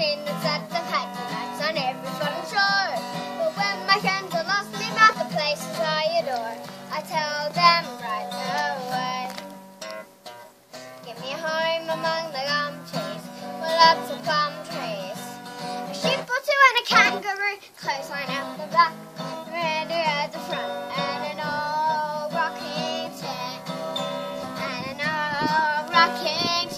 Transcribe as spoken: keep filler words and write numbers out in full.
seen the sets of headlights on every fun show. But when my friends are lost me about the places I adore, I tell them right away. Give me a home among the gum trees, with lots of plum trees. A sheep or two and a kangaroo, clothesline out the back, reindeer at the front, and an old rocking chair, and an old rocking